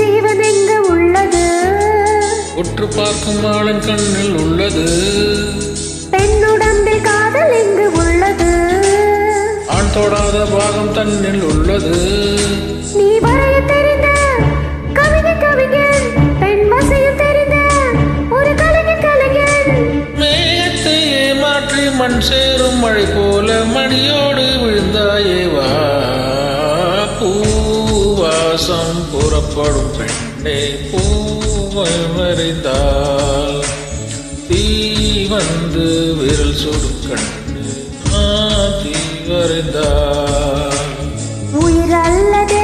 ஜீவன் எங்கு உள்ளது? உற்று பார்க்கும் ஆளின் கண்ணில் உள்ளது. பெண்ணுடம்பில் காதல் எங்கு உள்ளது? ஆண் தொடாத பாகம் தன்னில் உள்ளது. நீ வரைய தெரிந்த கவிஞன், பெண் வசையும் தெரிந்த ஒரு கலைஞன். மேகத்தை ஏமாற்றி மண் சேரும் மழை போல மணியோடு விழுந்தாயேவா. பூவாசம் புறப்படும் பெண்ணே பூவை மறைந்தால் தீ வந்து விரல் சுடும் கண்ணே தீ வரைந்தால் உயிர் அல்லது